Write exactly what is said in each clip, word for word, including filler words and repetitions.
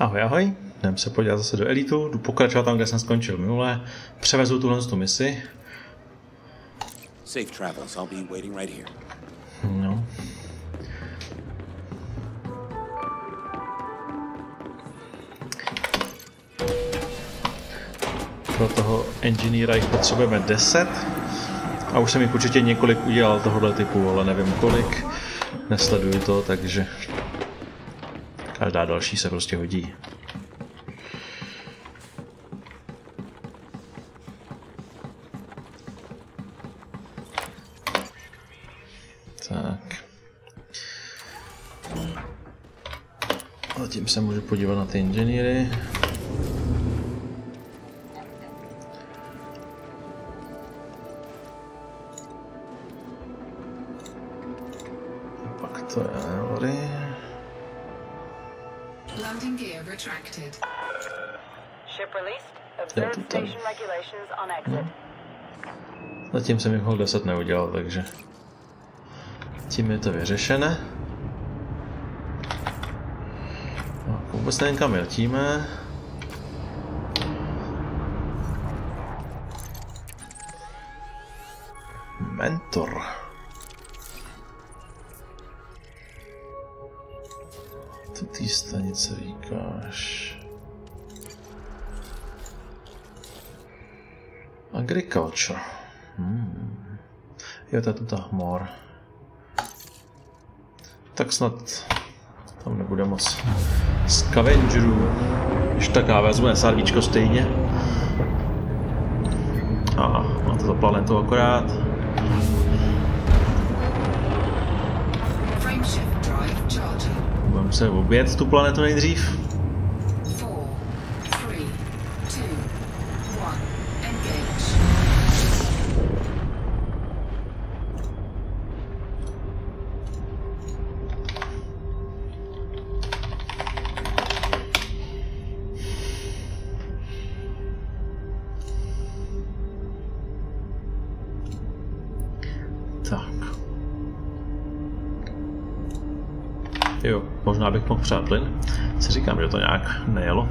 Ahoj, ahoj. Jdem se podívat zase do Elitu, jdu pokračovat tam, kde jsem skončil minule. Převezu tuhle tu misi. Safe travels. I'll be waiting right here. No. Pro toho engineera jich potřebujeme deset. A už jsem jich určitě několik udělal tohohle typu, ale nevím kolik. Nesleduju to, takže každá další se prostě hodí. Tak. Zatím se můžu podívat na ty inženýry. Pak to je vody. Landing gear retracted. Ship released. Observe station regulations on exit. Zatím jsem jich deset neudělal, takže tím je to vyřešené. No, vůbec nevím, kam letíme. Mentor. Co ty stanice říkáš? Agriculture. Hmm. Jo, to je tuta mor. Tak snad tam nebude moc scavengerů. Když tak já vezmu SRVčko stejně. A má to za planetu akorát. Budeme muset objet tu planetu nejdřív. Jo, možná bych mohl přát plyn. Si říkám, že to nějak nejelo.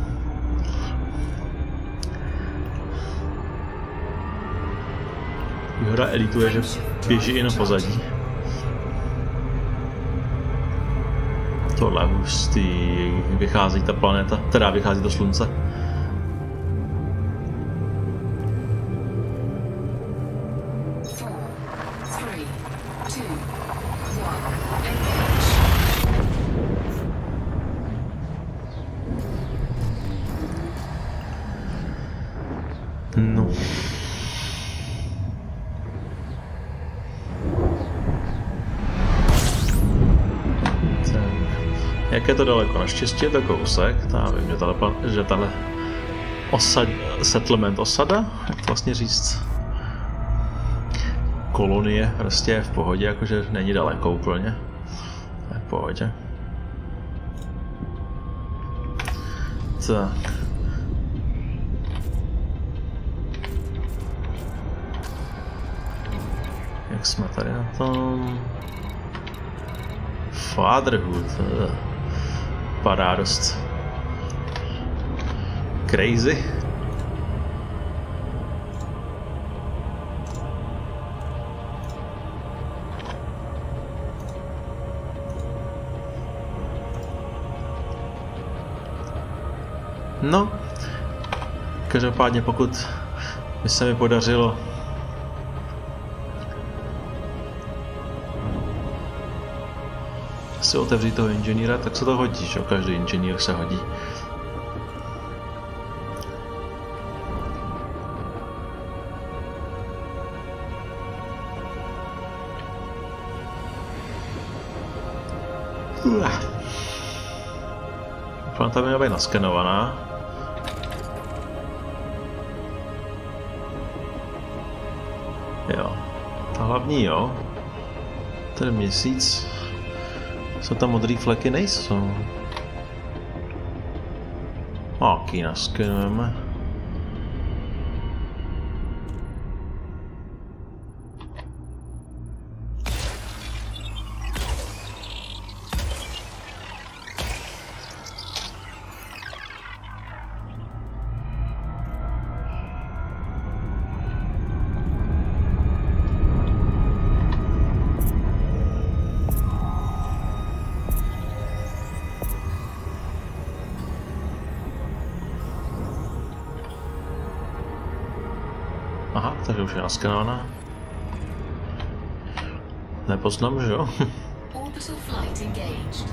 Výhoda Elitu je, že běží i na pozadí. Tohle hustý, vychází ta planeta, teda vychází to slunce. No. Tak. Jak je to daleko? Naštěstí je to kousek. Já vím, že tahle, že tahle osad, settlement osada, jak to vlastně říct, kolonie prostě je v pohodě, jakože není daleko úplně. Je v pohodě. Tak. Jak jsme tady na tom? Fatherhood. Padá dost crazy. No, každopádně pokud by se mi podařilo si otevřít toho inženýra, tak se to hodí, že každý inženýr se hodí. Planeta by měla být naskenovaná. Jo, ta hlavní jo. Ten měsíc. Co tam modrý fleky nejsou. Aký naskenujeme. že už je naskenovaná. Nepoznám, že jo? Orbital flight engaged.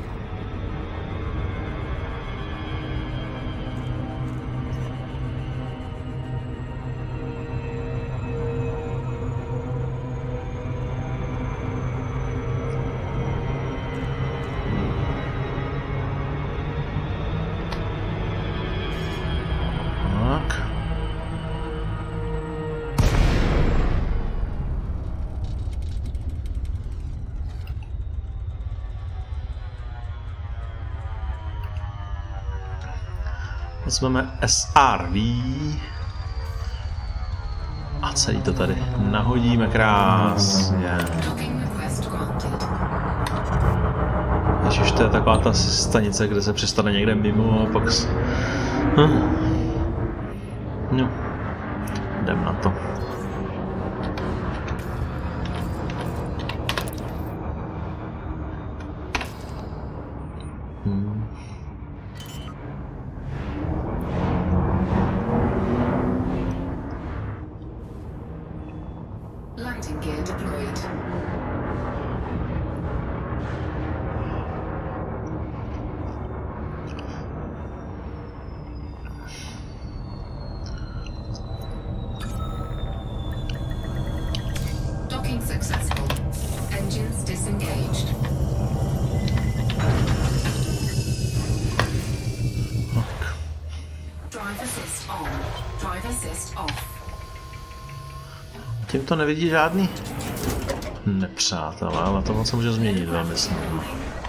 Vezmeme S R V a celý to tady nahodíme krásně. Ježiš, to je taková ta stanice, kde se přistane někde mimo a pak... S... Hm. No, jdem na to. Hmm. Landing gear deployed. Docking successful. Engines disengaged. Drive assist on. Drive assist off. Tím to nevidí žádný nepřátelé, ale to se může změnit velmi snadno.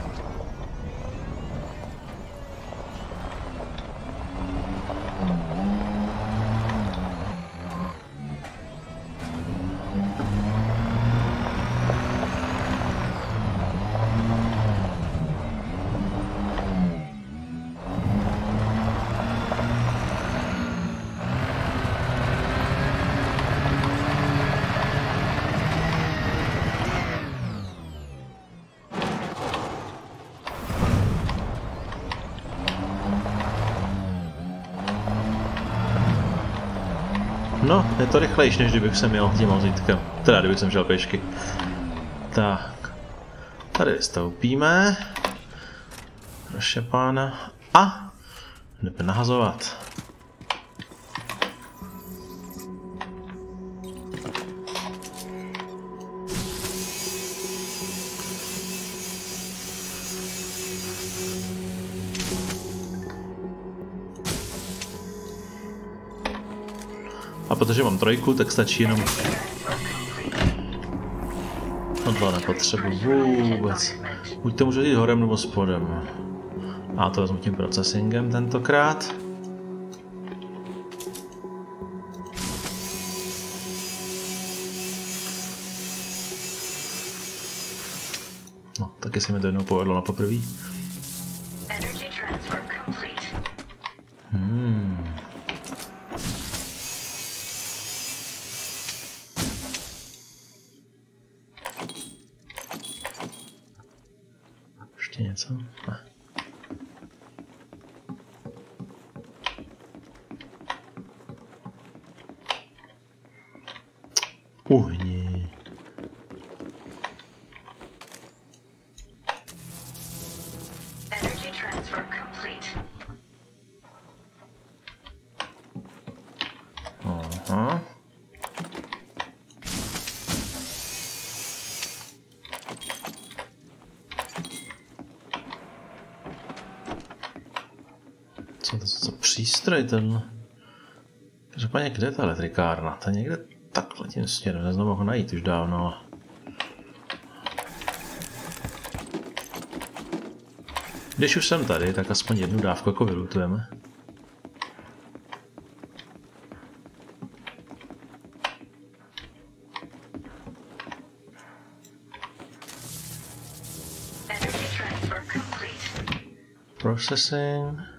No, je to rychlejší, než kdybych se měl tím vozítkem. Teda, kdybych jsem šel pěšky. Tak. Tady vystoupíme. Naše pána. A jdeme nahazovat. A protože mám trojku, tak stačí jenom... No to nepotřebuji vůbec. Buď to můžu jít horem nebo spodem. A to vezmu tím procesingem tentokrát. No, taky se mi to jednou povedlo na poprvé. Hmm. Ještě něco? Ne. Uhni. Energy transfer complete. Aha. Co to za přístroj ten? Každopádně, kde je ta elektrikárna? Ta někde takhle tím směrem, neznám ho najít už dávno. Když už jsem tady, tak aspoň jednu dávku jako vylutujeme. Processing.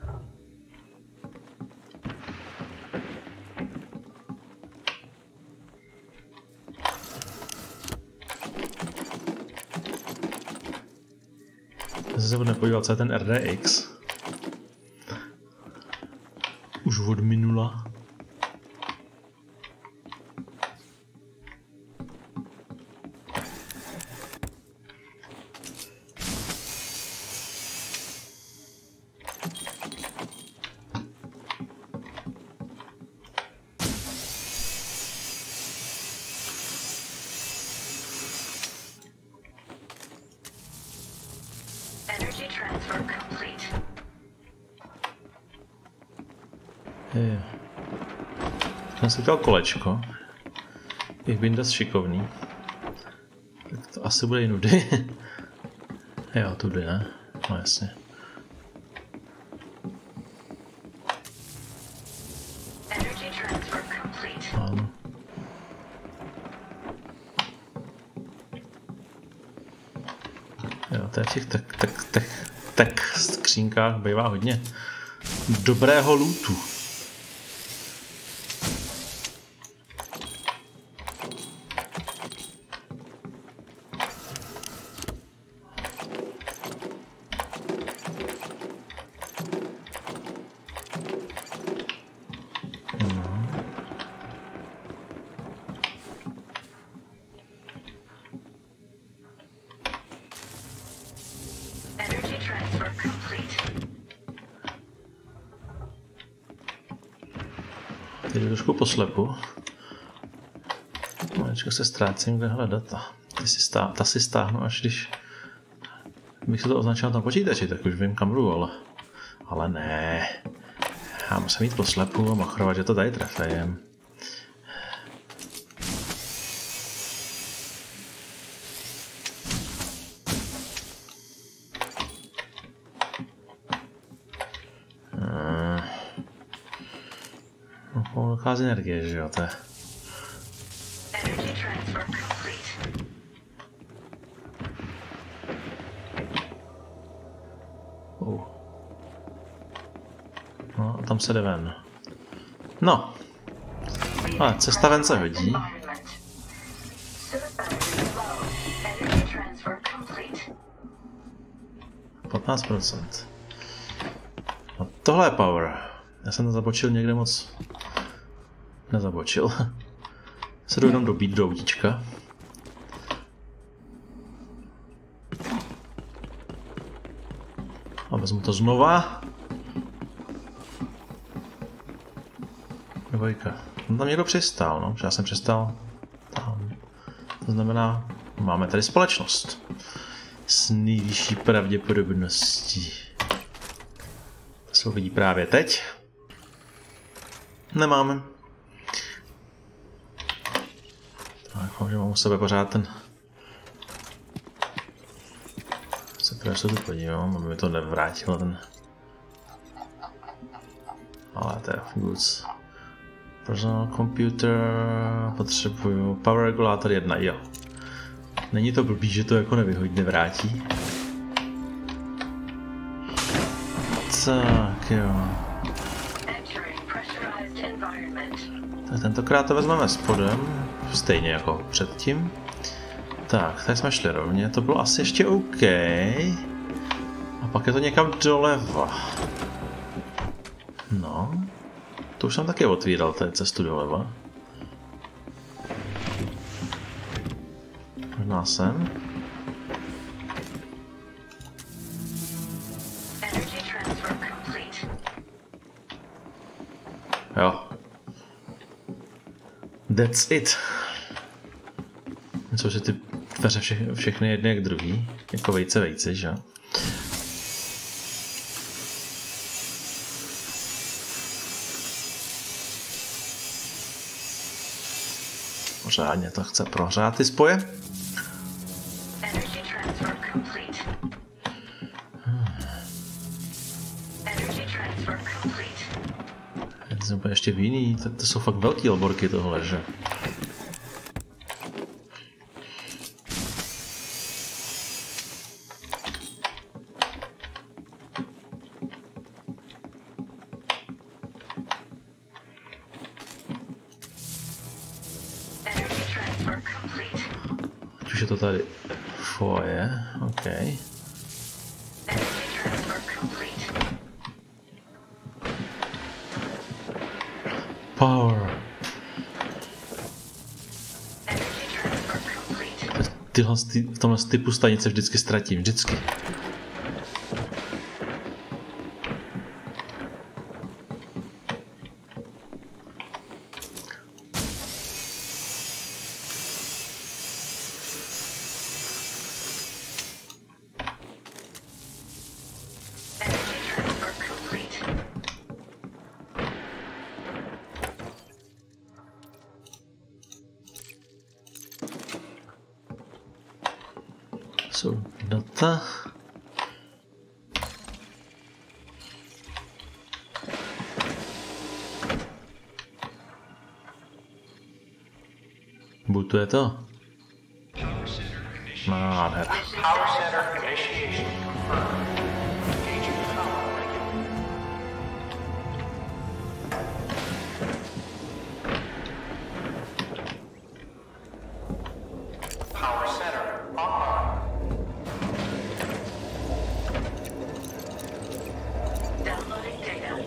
Se budeme podívat, co je ten R D X. Už od minula. transfer complete. Je. Jsem si udělal kolečko. Je bych dost šikovný. Tak to asi bude i nudy. Jo, tudy, ne? No jasně. Energy transfer complete. Ano. Jo, to je v těch tak, tak, tak, tak skřínkách bývá hodně dobrého lootu. Energy transfer complete. Teď jdu trošku poslepu. Maličko se ztrácím, kde hledat. Ty si stá, ta si stáhnu, až když bych se to označil na tom počítači, tak už vím, kam jdu, ale, ale ne. Já musím jít poslepu a machrovat, že to tady trefejem. No, dochází energie, že jo, to je. Energy transfer complete. Uh. No, a tam se jde ven. No. Ale cesta ven se hodí. Energy transfer complete. patnáct procent. No tohle je power. Já jsem to zabočil někde moc. Nezabočil. Se jdu jenom dobít do autíčka. A vezmu to znova. Dvojka. No tam někdo přistál, no. Já jsem přistál tam. To znamená, máme tady společnost. S nejvyšší pravděpodobností. To se uvidí právě teď. Nemáme. Tak, že mám u sebe pořád ten... Se právě se tu podívám, aby mi to nevrátilo ten... Ale to je goods. Personal computer... Potřebuju... Power regulator jedna, jo. Není to blbý, že to jako nevyhodí, nevrátí. Tak jo. Tak tentokrát to vezmeme spodem, stejně jako předtím. Tak, tady jsme šli rovně, to bylo asi ještě OK. A pak je to někam doleva. No, to už jsem taky otvíral, tady cestu doleva. Možná sem. Jo. That's it. Což je ty dveře vše, všechny jedny jak druhý. Jako vejce vejce, že? Pořádně to chce prohřát ty spoje. Jsem ještě v jiný, to, to jsou fakt velký laborky tohle, že? Už je to tady foje, OK. Power. Tyhle ty, v tomhle typu stanice vždycky ztratím, vždycky. jsou data. Bootuje to. Nádhera. Power center initiation confirmed. Engaging power regulator. Power center online. Downloading data.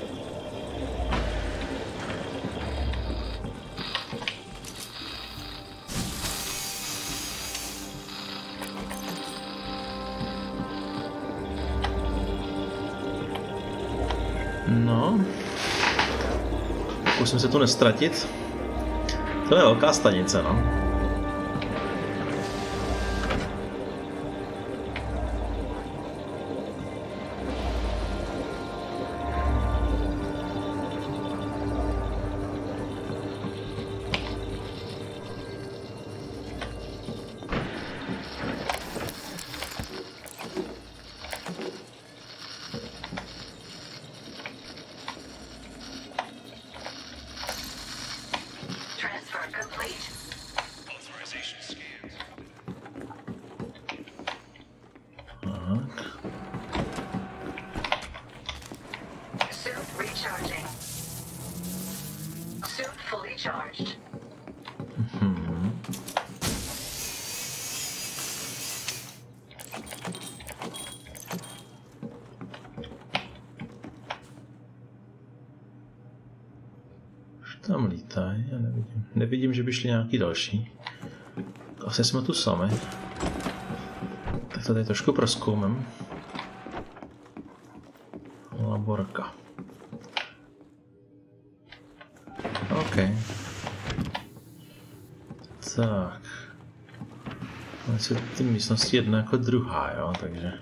No. Pokusím se tu nestratit. To je velká stanice, no. Transfer complete. Authorization scans. Tak. Suit recharging. Suit fully charged. Hmm. Už tam lítají, já nevidím. Nevidím, že by šli nějaký další. Asi jsme tu sami. Tak to tady trošku prozkoumem. Laborka. OK. Tak. Máme si ty místnosti jedna jako druhá, jo, takže...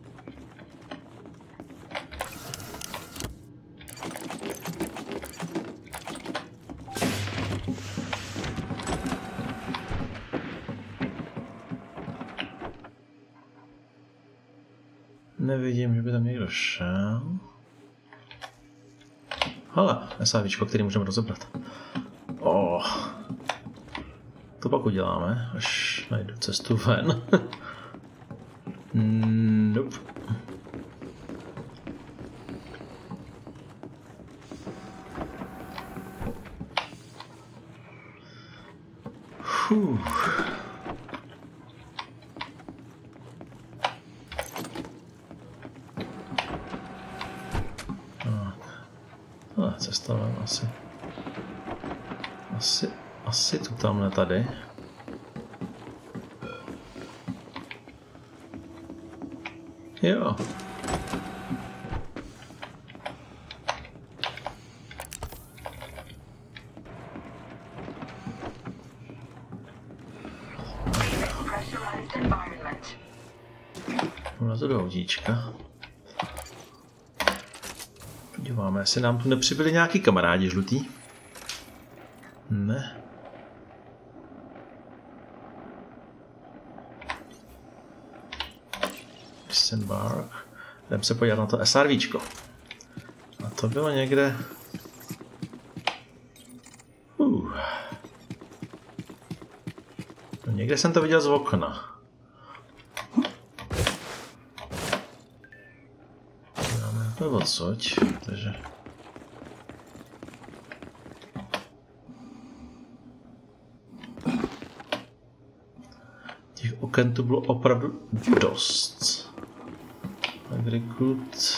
Nevidím, že by tam někdo šel. Hele, SAVčko, který můžeme rozebrat. Oh. To pak uděláme, až najdu cestu ven. Nope. Fuh. Cesta ven asi. Asi, asi tu tamhle tady. Jo. Pressurized environment. Vlezu do audíčka. Podíváme, jestli nám tu nepřibyli nějaký kamarádi žlutý. Ne. Disembark. Jdem se podívat na to SRVčko. A to bylo někde... Uh. No, někde jsem to viděl z okna. To je odsuť, takže... Těch oken tu bylo opravdu dost. Agricut...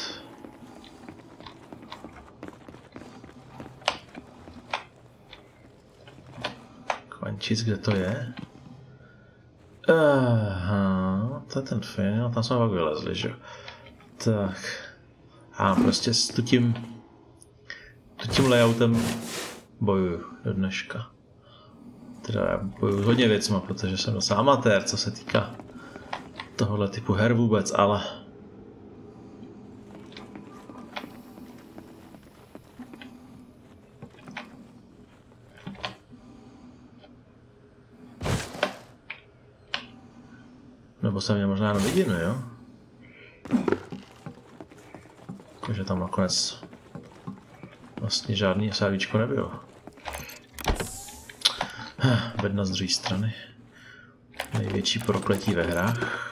Kvančic, kde to je? Aha, to je ten film, tam jsme pak vylezli, že jo? Tak... A prostě s tím, tím layoutem bojuju do dneška. Teda já bojuju s hodně věcma, protože jsem docela amatér, co se týká tohohle typu her vůbec, ale... Nebo jsem mě možná jenom vidím, jo? Takže tam nakonec vlastně žádný sávíčko nebylo. Bedna z druhé strany. Největší prokletí ve hrách.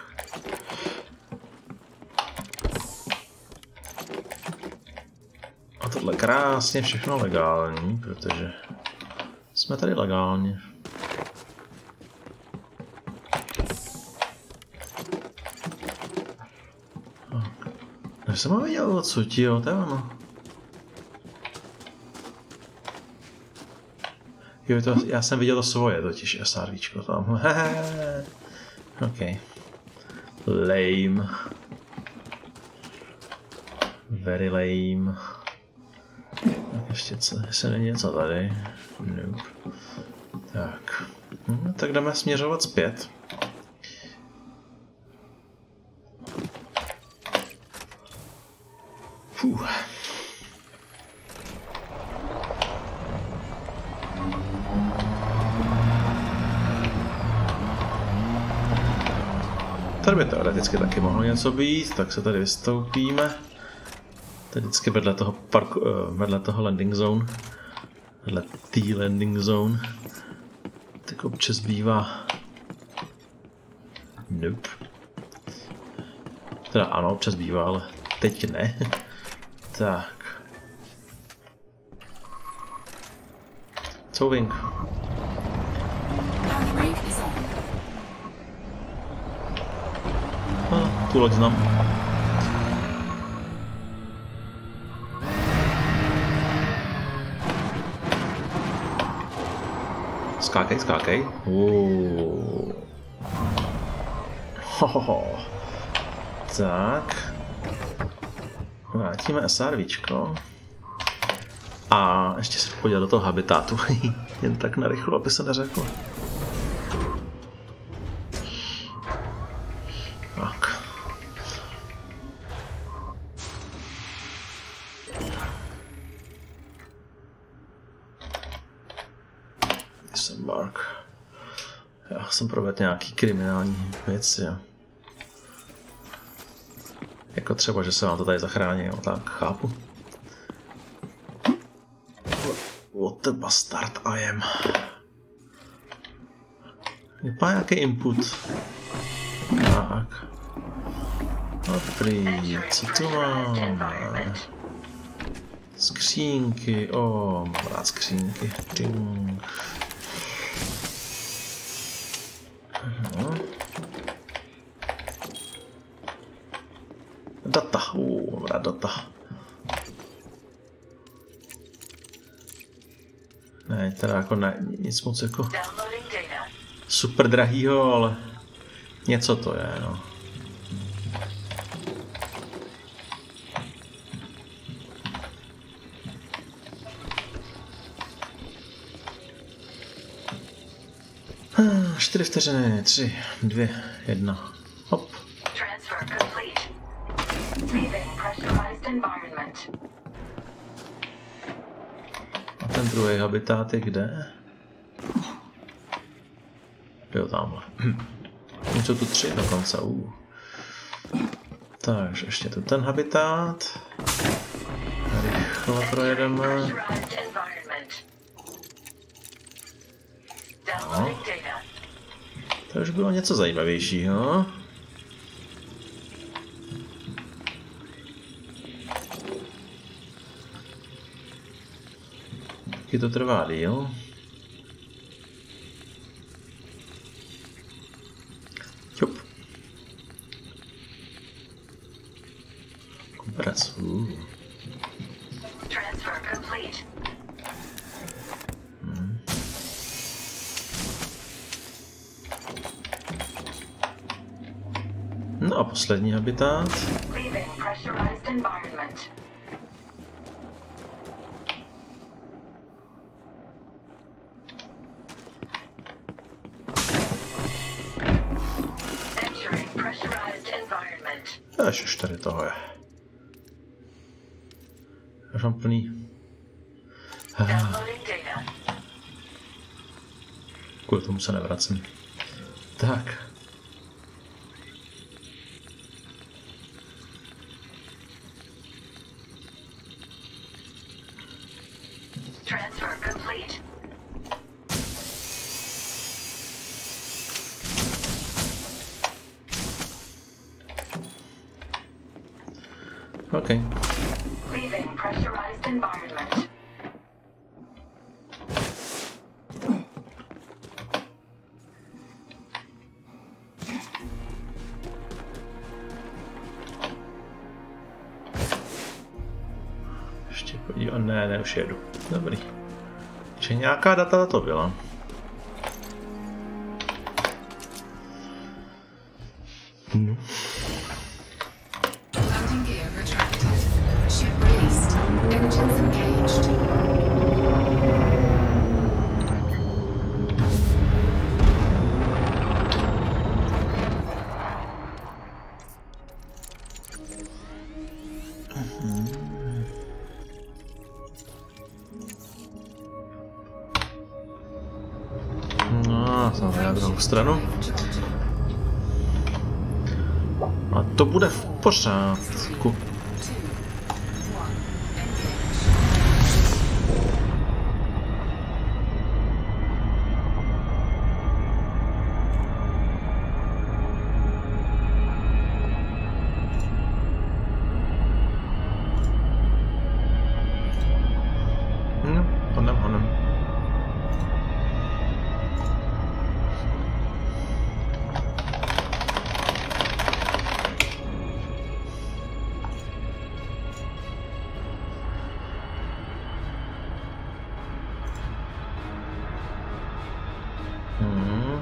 A tohle krásně všechno legální, protože jsme tady legálně. Já jsem ho viděl odsud, jo, to je ono. Jo, to, já jsem viděl to svoje totiž, SRVčko tam. OK. Lame. Very lame. Tak ještě co, jestli není něco tady. Nope. Tak. No, tak jdeme směřovat zpět. Fuh. Tady by teoreticky taky mohlo něco být, tak se tady vystoupíme. Tady vždycky vedle toho parku, vedle toho landing zone. Vedle té landing zone. Tak občas bývá. Nope. Teda ano, občas bývá, ale teď ne. Tak. Couvink. No, tu loď znám. Skákej, skákej. Uuuu. Hohoho. Tak. Vrátíme SRVčko. A ještě se podívat do toho habitátu. Jen tak narychlo, aby se neřeklo. Tak. Disembark. Já jsem provedl nějaký kriminální věci. Jako třeba, že se vám to tady zachrání, jo, tak chápu. What the bastard I am. Vypadá nějaký input. Tak. Dobrý, co tu máme? Skřínky, o, oh, mám rád skřínky. Ding. No. Data, uh, mám rád data. Ne, teda jako ne, nic moc jako super drahýho, ale něco to je, no. Čtyři vteřiny, tři, dvě, jedna, hop. A ten druhý habitát je kde? Jo, tamhle. Něco tu tři dokonce. Uh. Takže ještě tu ten habitát. Rychle projedeme. No. To už bylo něco zajímavějšího. Taky to trvá díl. Čup. Kompres. Uh. Hmm. No a poslední habitát. Až už tady toho je. Až mám plný. Ah. Kvůli tomu se nevracím. Tak. transfer complete. Okay. Leaving pressurized environment. Ještě podívat, ne, ne, už jedu. Dobrý. Že nějaká data to byla. No. Landing gear retracted. Ship released. Engines engaged. No, jsme na druhou stranu. A to bude v pořádku. No, honem, honem. Hmm.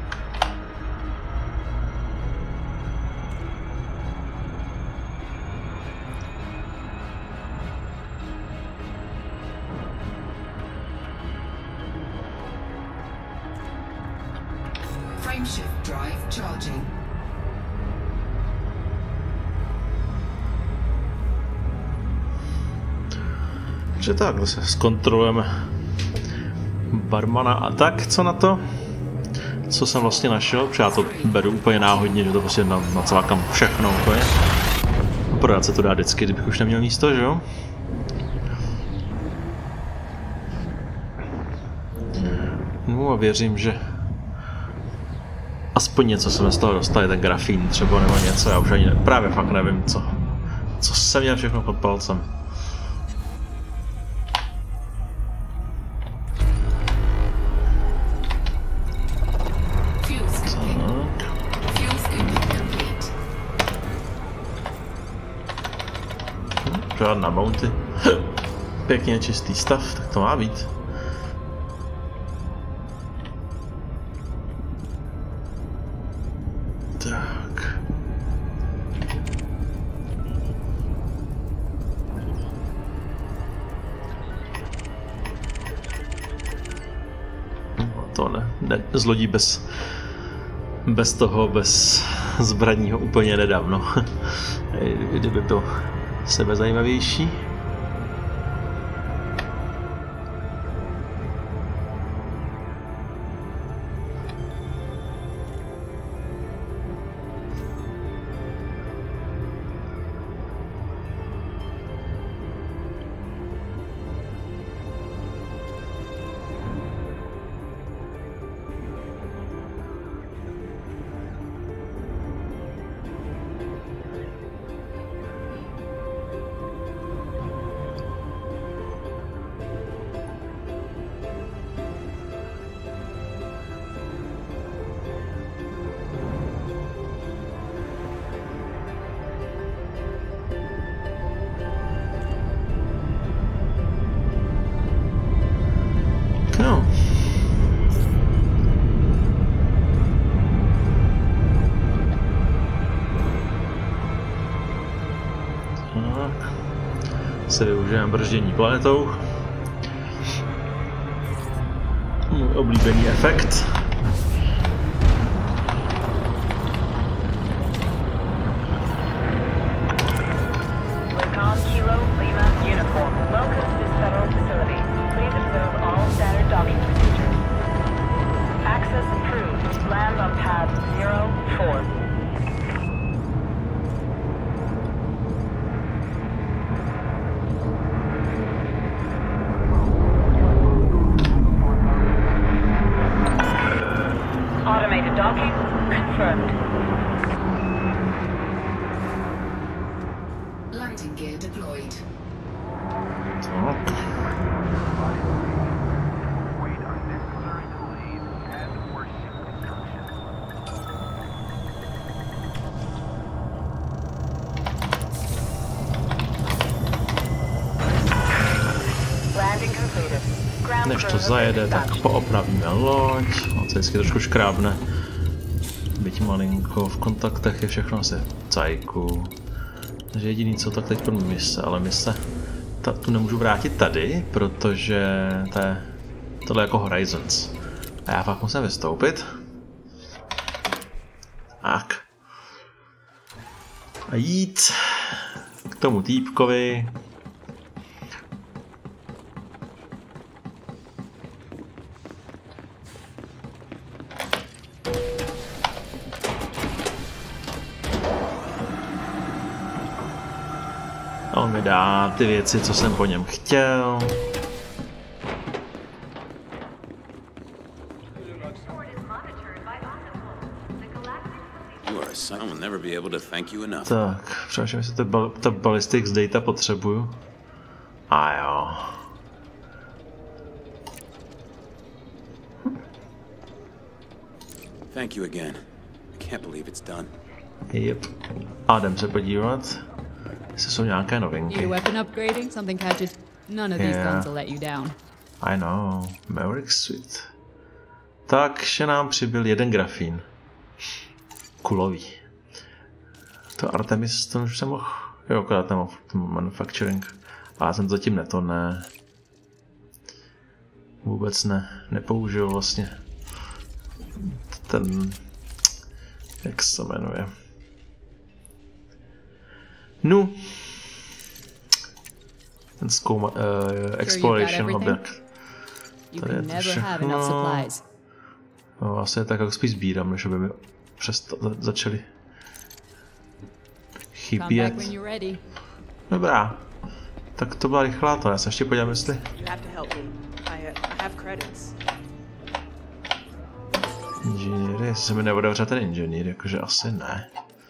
Frameshift drive charging. Že tak, zase zkontrolujeme barmana a tak, co na to? Co jsem vlastně našel? Protože já to beru úplně náhodně, že to prostě nacvakám všechno úplně. A prodat se to dá vždycky, kdybych už neměl místo, že jo? No a věřím, že aspoň něco jsme z toho dostali, ten grafín třeba nebo něco, já už ani ne, právě fakt nevím, co, co jsem měl všechno pod palcem. Fuel scooping. Fuel scooping complete. Žádná mounty. Pěkně čistý stav, tak to má být. Tak. No, to ne, ne, zlodí bez, bez toho, bez zbraního úplně nedávno. Kdyby bylo sebe zajímavější. No. Tak. Se využijeme brždění planetou. Můj oblíbený efekt. Recon Kilo Lima Uniform. Welcome to this federal facility. Please observe all standard docking procedures. Access approved. Land on pad zero four. Tak. Landing completed. Ground Než to crew zajede, tak dispatched. poopravíme loď. On se vždycky trošku škrábne. Byť malinko, v kontaktech je všechno asi v cajku. Takže jediný co, tak teď pro mise, ale mise ta, tu nemůžu vrátit tady, protože to je, tohle je jako Horizons. A já fakt musím vystoupit. Tak. A jít k tomu týpkovi. A on mi dá ty věci, co jsem po něm chtěl. You are a son. I will never be able to thank you enough. Tak, přemýšlím, jestli to bal ta ballistics data potřebuju. A jo. Thank you again. I can't believe it's done. Yep. A jdem se podívat, jestli jsou nějaké Need a novinky. weapon upgrading? Something catches? None of these Yeah. guns will let you down. I know. Maverick Suite. Takže nám přibyl jeden grafín. Kulový. To Artemis, to už jsem mohl... Jo, akorát nemám manufacturing. A já jsem zatím ne, to ne. Vůbec ne. Nepoužil vlastně. Ten... Jak se jmenuje? No. Ten zkouma... Uh, exploration objekt. You To je can to never have enough všechno. supplies. No, vlastně tak jako spíš sbírám, než aby mi přesto začali Come back chybět. when you're ready. Dobrá. Tak to byla rychlá to, já se ještě podívám, jestli... You have to help me. I, uh, I have credits. Inženýr, jestli se mi nebude vřát ten inženýr, jakože asi ne.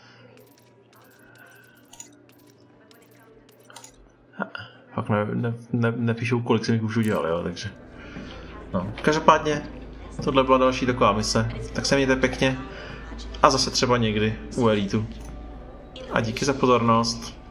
Ha, fakt ne, ne, ne, nepíšou, kolik jsem jich už udělal, jo, takže... No, každopádně, tohle byla další taková mise, tak se mějte pěkně a zase třeba někdy u Elitu. A díky za pozornost.